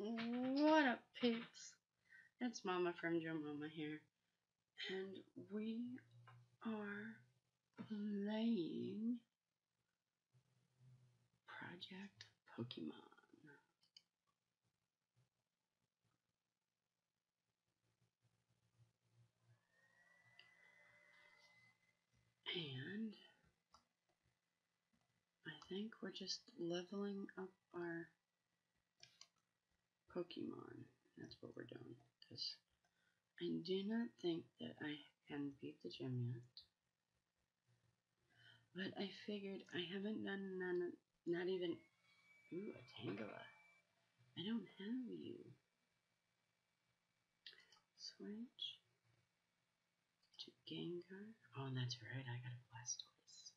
What up, peeps? It's Mama from Joe Mama here, and we are playing Project Pokemon. And I think we're just leveling up our Pokemon. That's what we're doing, because I do not think that I can beat the gym yet. But I figured I haven't done none, not even, ooh, a Tangela. I don't have you. Switch to Gengar. Oh, that's right, I got a Blastoise.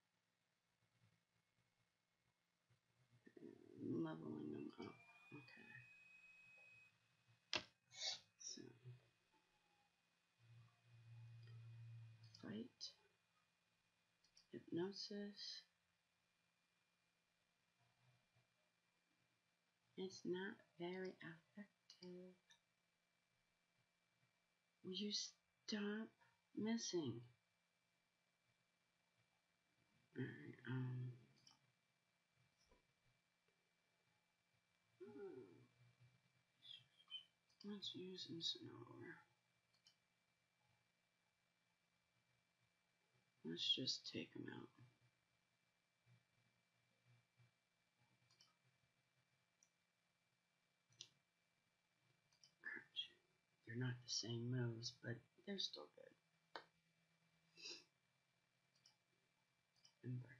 Leveling them up. Okay. So, fight. Hypnosis. It's not very effective. Would you stop missing? Alright, let's use Incineroar. Let's just take him out. They're not the same moves, but they're still good. Ember.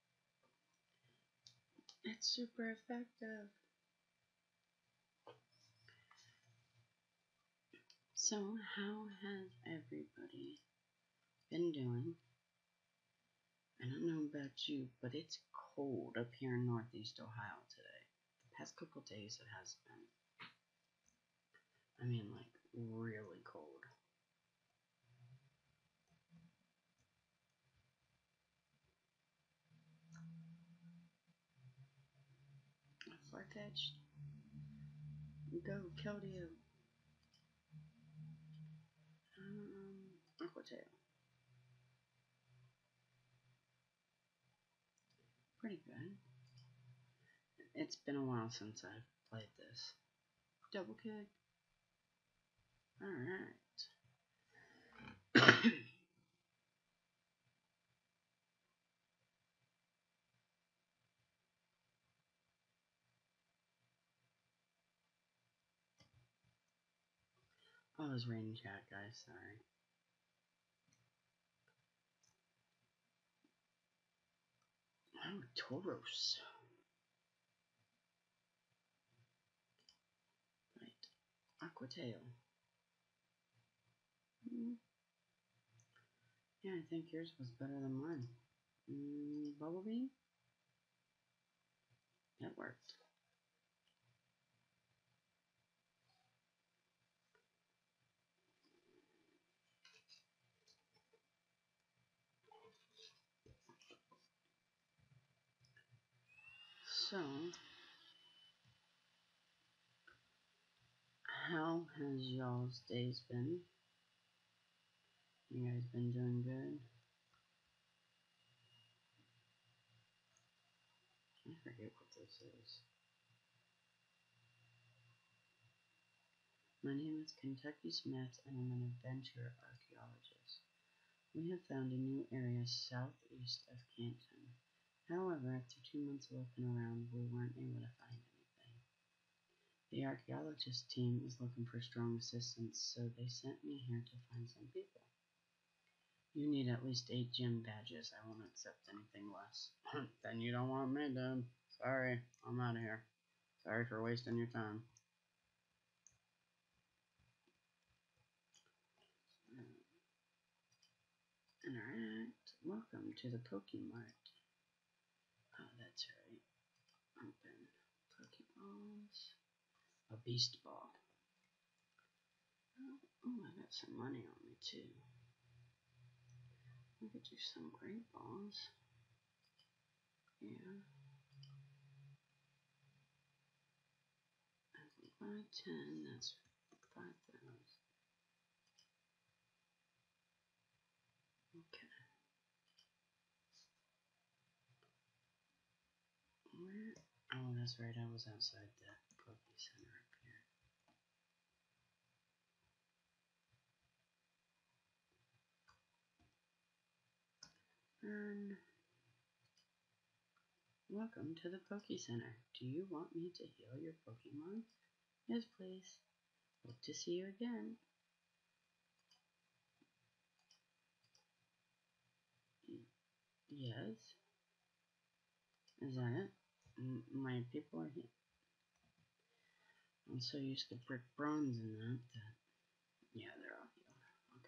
It's super effective. So, how has everybody been doing? I don't know about you, but it's cold up here in Northeast Ohio today. The past couple days it has been. I mean, like, really cold. Farfetch'd. Go, Keldeo. Aqua Tail. Pretty good. It's been a while since I've played this. Double kick. Alright. Oh, it was raining chat, guys. Sorry. Oh, Tauros. Right. Aqua Tail. Yeah, I think yours was better than mine. Bubble Beam? That worked. So, how has y'all's days been? You guys been doing good? I forget what this is. My name is Kentucky Smith and I'm an adventure archaeologist. We have found a new area southeast of Canton. However, after 2 months of looking around, we weren't able to find anything. The archaeologist team is looking for strong assistance, so they sent me here to find some people. You need at least 8 gym badges. I won't accept anything less. Then you don't want me, dude. Sorry, I'm out of here. Sorry for wasting your time. Interact. Welcome to the Pokemart. Oh, that's right. Open Pokeballs. A Beast Ball. Oh, I got some money on me too. I could do some great balls. Yeah. by 10, that's 5,000. Okay. Where? Oh, that's right, I was outside the Poke Center up here. Welcome to the Poke Center. Do you want me to heal your Pokemon? Yes, please. Hope to see you again. Yes. Is that it? My people are here. I'm so used to brick bronze and that. Yeah, they're all healed.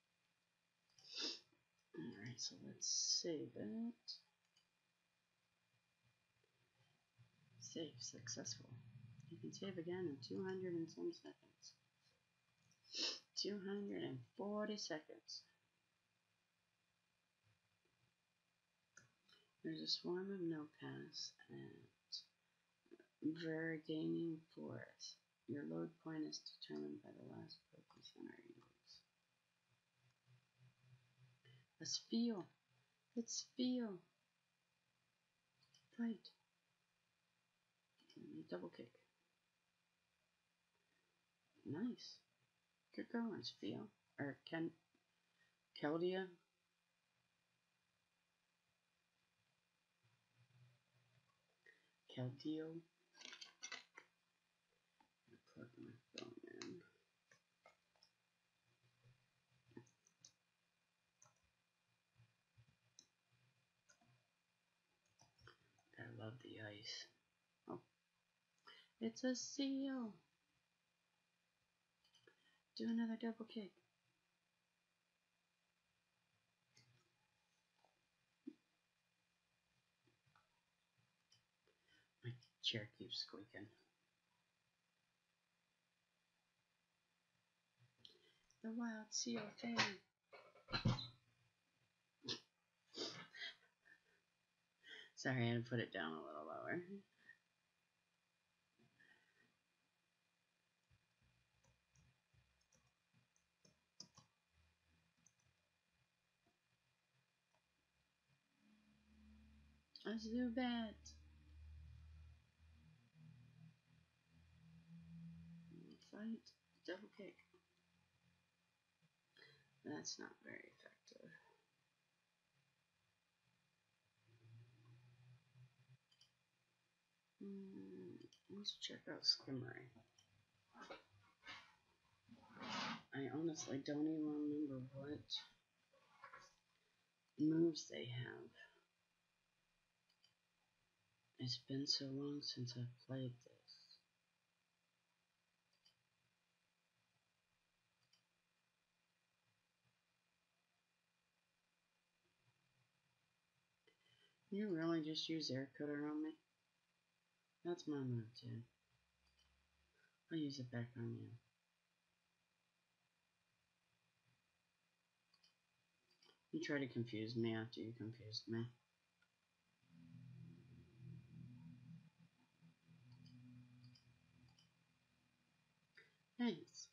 Okay. Alright, so let's save it. Save successful. You can save again in 200 and some seconds. 240 seconds. There's a swarm of Nokas and variegating forest. Your load point is determined by the last Poke Center you use. A Spheal! It's Spheal! Fight! Double kick. Nice. Good going, Spheal. Or Keldeo. Keldeo. Plug my phone in. I love the ice. Oh, it's a seal. Do another double kick. My chair keeps squeaking. The wild seal thing. Sorry, I had to put it down a little lower. A Zubat. Fight. Double kick. That's not very effective. Let's check out Skimmery. I honestly don't even remember what moves they have. It's been so long since I've played this. You really just use air cutter on me? That's my move too. I'll use it back on you. You try to confuse me after you confused me. Thanks.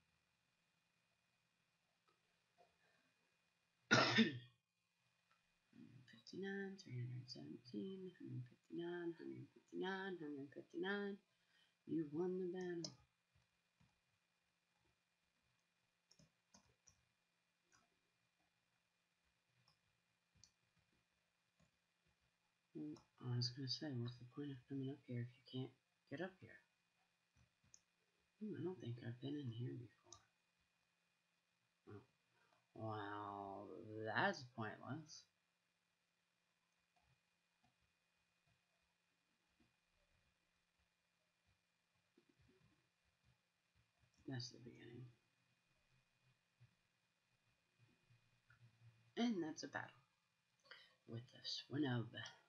159, 317, 159, 159, 159. You won the battle. Well, I was gonna say, what's the point of coming up here if you can't get up here? I don't think I've been in here before. Oh. Wow, that's pointless. That's the beginning. And that's a battle with the Swinub.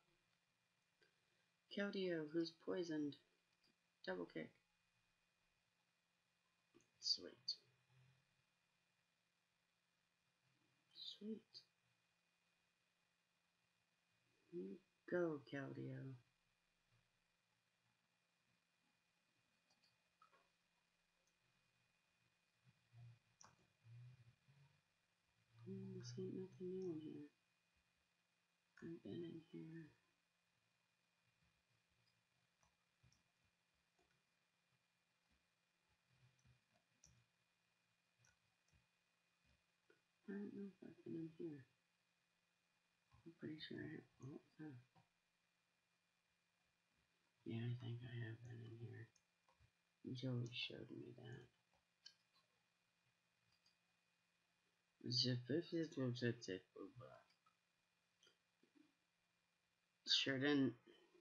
Keldeo, who's poisoned. Double kick. Sweet. Sweet. You go, Keldeo. This ain't nothing new in here. I've been in here. I don't know if I've been in here. I'm pretty sure I have. Oh, huh. Yeah, I think I have been in here. Joey showed me that. Sure didn't.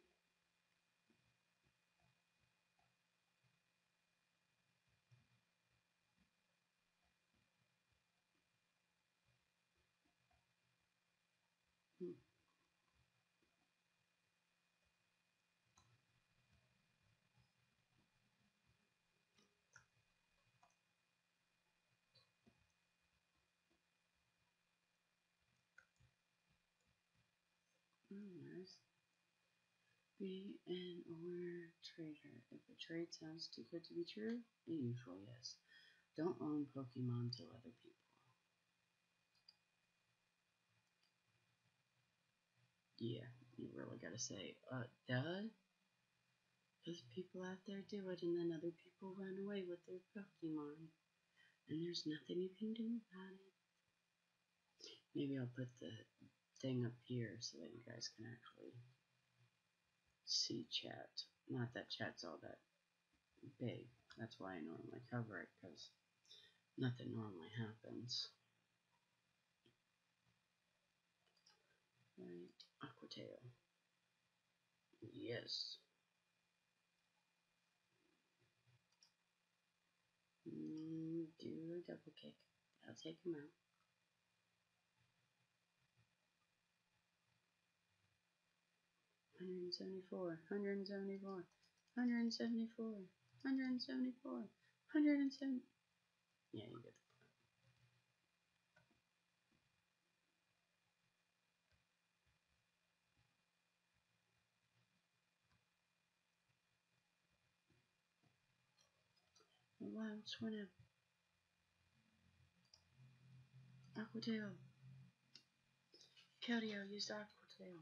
Nice. Be an aware trader. If a trade sounds too good to be true, it usually is. Don't loan Pokemon to other people. Yeah, you really gotta say, duh? Because people out there do it and then other people run away with their Pokemon. And there's nothing you can do about it. Maybe I'll put the thing up here so that you guys can actually see chat. Not that chat's all that big. That's why I normally cover it, because nothing normally happens. Right, Aqua Tail. Yes. Do a double kick. I'll take him out. 174, 174, 174, 174, 170. Yeah, you get the point. Wow, Swinub. Aqua Tail. Keldeo used Aqua Tail.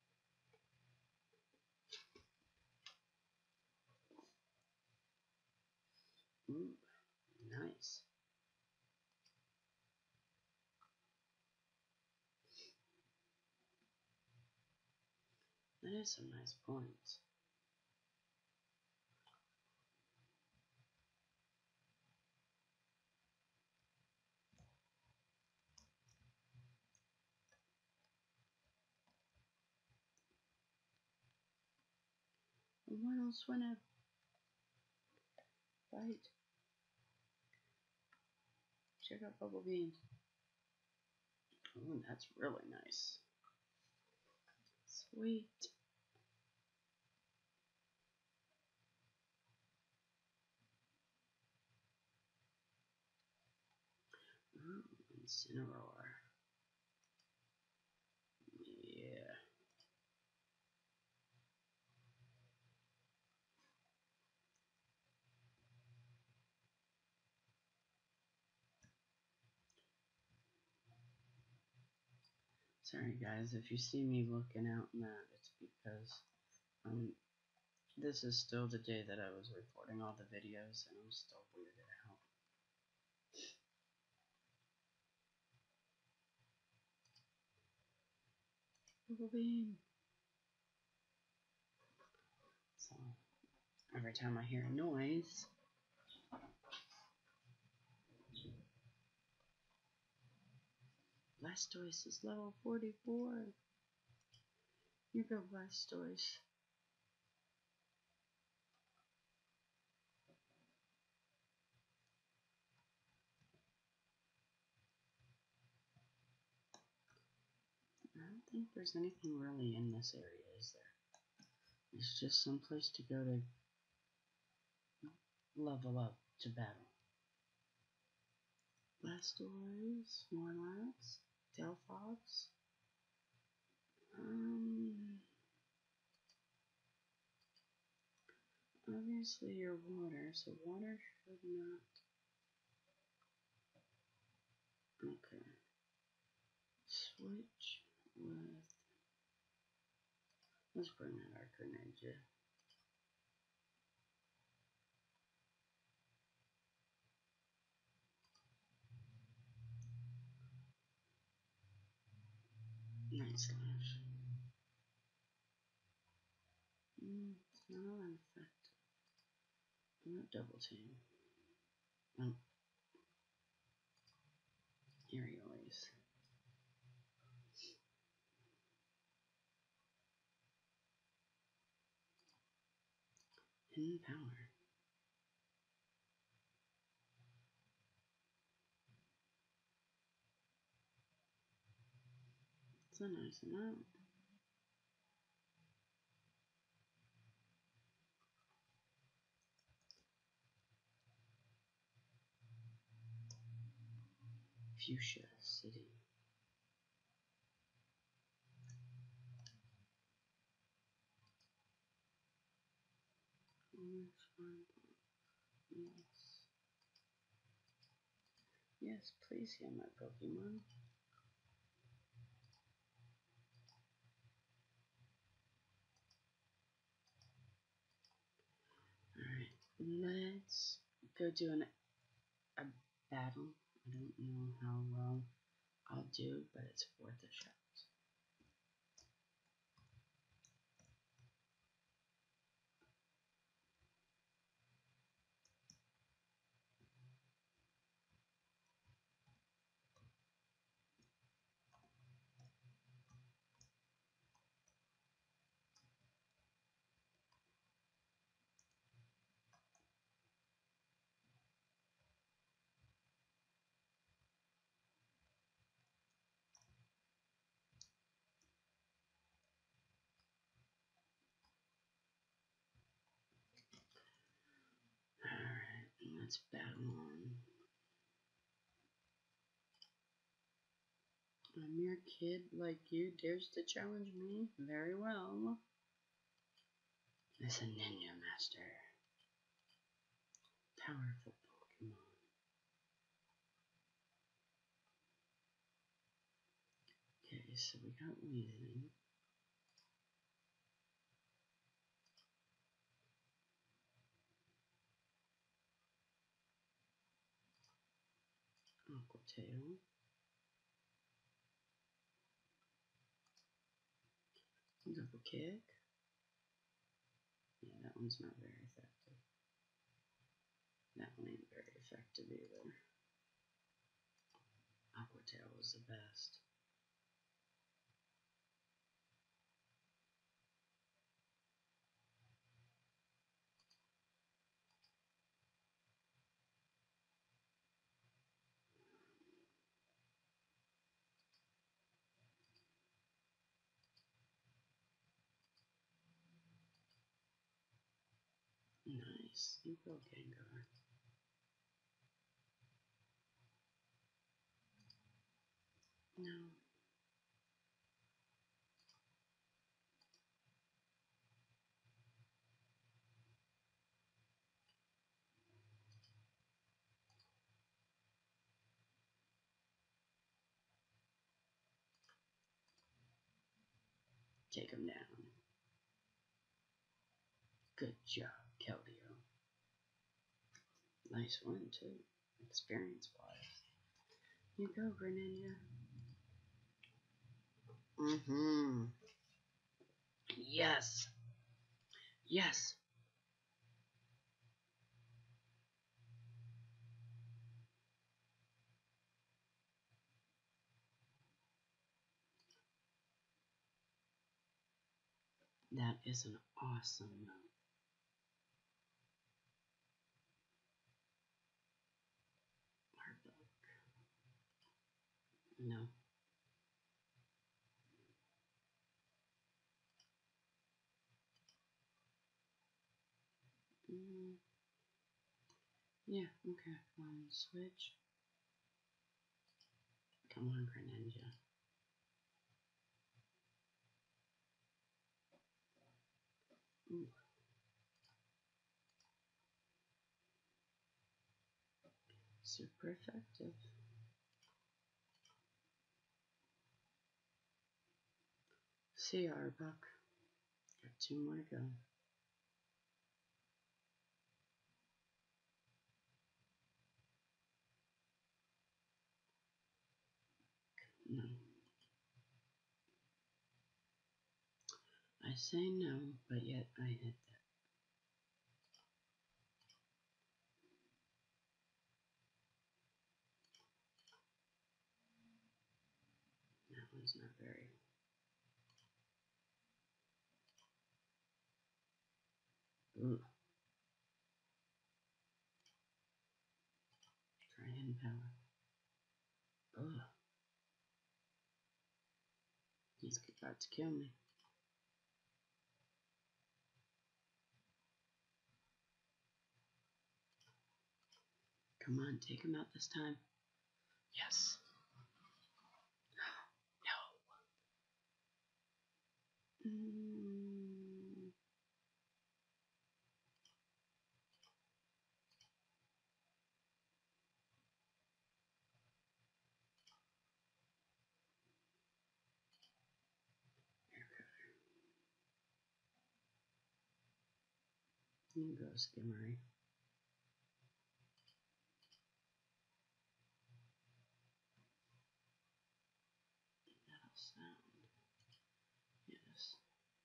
Ooh, nice. That is some nice points. One on Swinub. Fight. Check out Bubble Beam. Oh, that's really nice. Sweet. Ooh, Incineroar. Yeah. Sorry guys, if you see me looking out in that, it's because this is still the day that I was recording all the videos and I'm still weirded out. Bubble Beam. So every time I hear a noise, Blastoise is level 44. You go, Blastoise. I don't think there's anything really in this area, is there? It's just some place to go to level up to battle. Blastoise, Snorlax, Delphox. Obviously you're water, so water should not. Okay. switch with, let's bring out our Greninja. Night Slash. It's not all that effective. I'm not double team. Oh, Aerials. Hidden power. It's a nice amount. Fuchsia City. Yes. Yes, please heal my Pokemon. Alright, let's go do a battle. I don't know how well I'll do, but it's worth a shot. Alright, let's battle on. A mere kid like you dares to challenge me? Very well. It's a ninja master. Powerful Pokemon. Okay, so we got Weezing. Aqua Tail. Double Kick. Yeah, that one's not very effective. That one ain't very effective either. Aqua Tail was the best. Nice. You go, Gengar. No. Take him down. Good job, Keldeo. Nice one, too. Experience-wise. You go, Greninja. Yes. Yes. That is an awesome note. No. Yeah, okay. One switch. Come on, Greninja. Ooh. Super effective. See ya, Arbuck. Got 2 more to go. No. I say no, but yet I hit that. That one's not very. Ooh. Try hand power. Ugh. He's about to kill me. Come on, take him out this time. Yes. No. You go, Skimmery. That'll sound. Yes.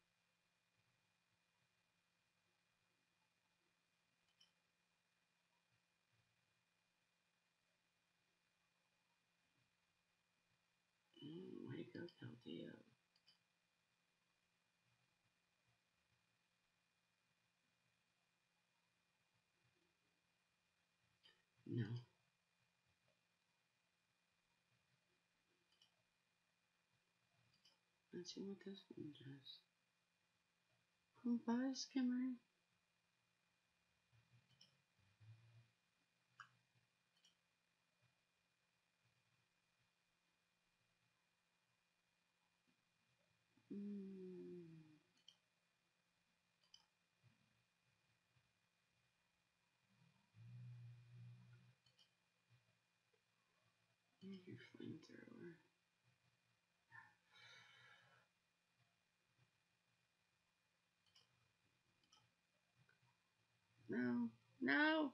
Way to go, Keldeo. No. Let's see what this one does. Oh, bye, Skimmery. Here's your flamethrower. No. No.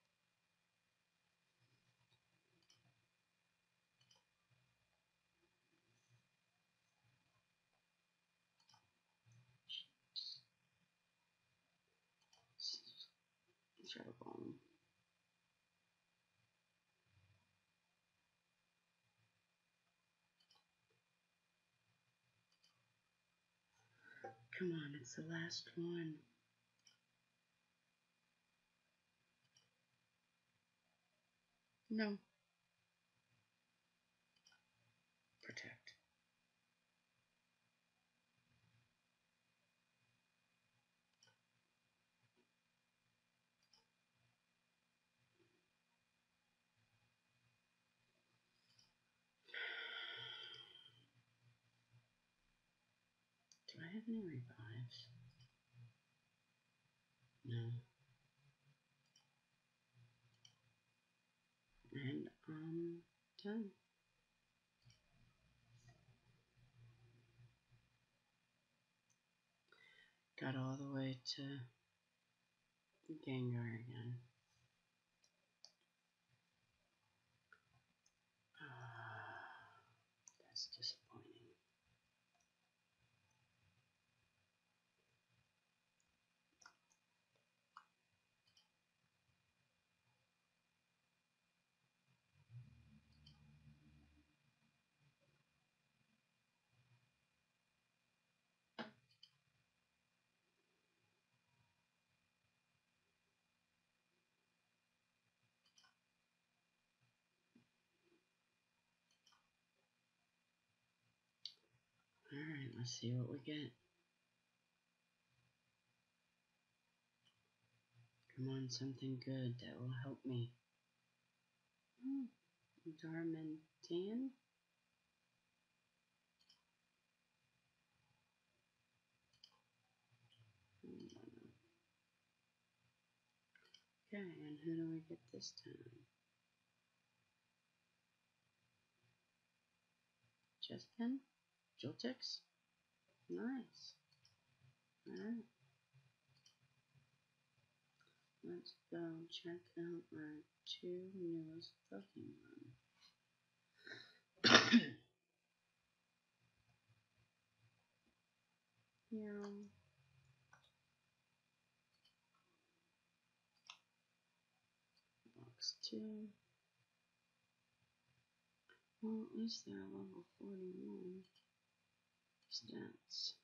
Shadow Ball. Come on, it's the last one. No. Protect. Do I have any revives? No. And done. Got all the way to Gengar again. That's disappointing. Alright, let's see what we get. Come on, something good that will help me. Darmanitan? Okay, and who do we get this time? Justin? Joltex? Nice. Alright. Let's go check out our 2 newest Pokemon. Here. Box 2. Well, at least they're level 41. Stats.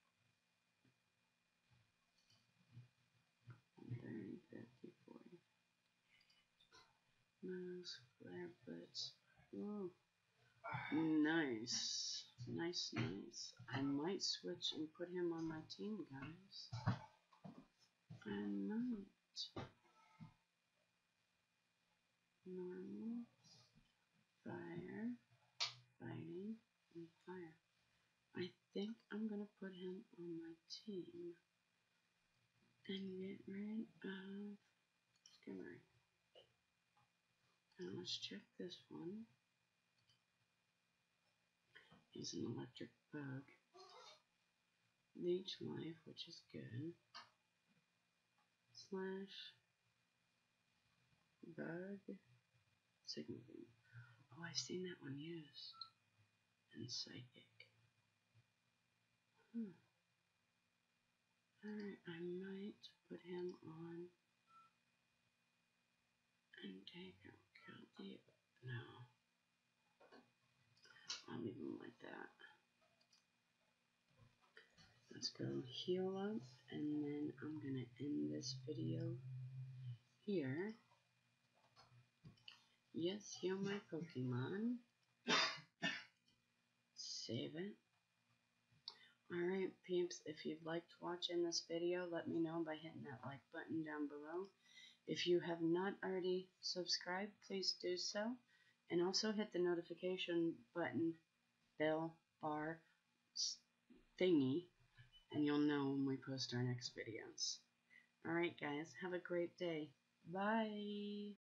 30, 50, 40. Mouse, flare butts. Ooh. Nice. Nice. I might switch and put him on my team, guys. I might. Normal. Fire. Fighting. And fire. I think I'm gonna put him on my team. And get rid of Skimmer. And let's check this one. He's an electric bug. Leech life, which is good. Slash bug signal beam. Oh, I've seen that one used. And psychic. Alright, I might put him on and take out Kelty. No. I'll leave him like that. Let's go heal up, and then I'm gonna end this video here. Yes, heal my Pokemon. Save it. Alright, peeps, if you've liked watching this video, let me know by hitting that like button down below. If you have not already subscribed, please do so. And also hit the notification button, bell, bar, thingy, and you'll know when we post our next videos. Alright guys, have a great day. Bye!